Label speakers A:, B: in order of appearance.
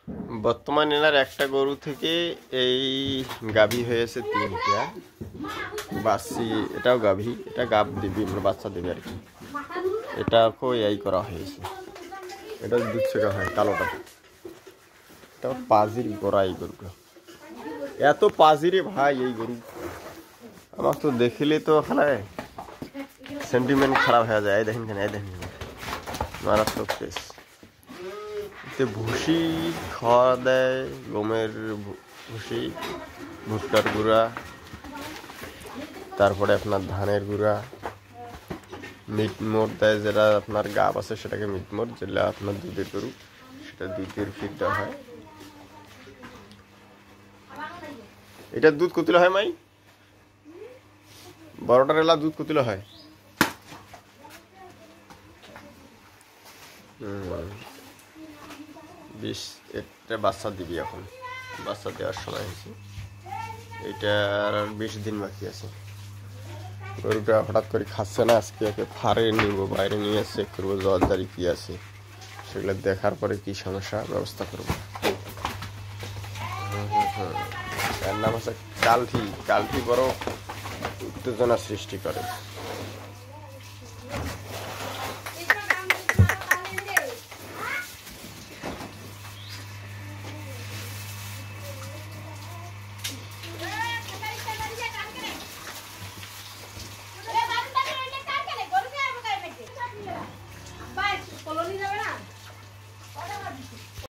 A: বর্তমানে এনার একটা গরু থেকে এই গাভী হয়েছে 3টা বাচ্চি, এটাও গাভী, এটা গাব দিবি বাচ্চা দেবে আর কি। এটাকেও এই করা হয়েছে, এটা দুধ ছেঁকা হয় কালোটা। এটা পাজির গোড়া এই গরুটা, এত পাজিরে ভাই এই গরু, আমার তো দেখলে তো ওখানে সেন্টিমেন্ট খারাপ হয়ে যায়। এই দেখেন কেন, এই দেখেন মারাত্মক কেস। এতে ভুসি খাওয়া দেয়, গমের ভুসি, ভুট্টার গুঁড়া, তারপরে আপনার ধানের গুঁড়া, মিট মোট দেয়, যেটা আপনার গাব আছে সেটাকে মিট মোট, যেটা আপনার দুধের গরু সেটা দুধের ফিড দেওয়া হয়। এটার দুধ কতিল হয় মাই? 12টার এলা দুধ কতিল হয়? 20। এটা বাচ্চা দিবি, এখন বাচ্চা দেওয়ার সময় হয়েছে। এইটার আর 20 দিন বাকি আছে। গরুটা হঠাৎ করে খাচ্ছে না, আজকে ওকে ফারে নিব, বাইরে নিয়ে চেক করবো জলদারি কি আছে, সেগুলো দেখার পরে কি সমস্যা ব্যবস্থা করবো। এর নাম হচ্ছে কালঠি। কালঠি বড় উত্তেজনা সৃষ্টি করে।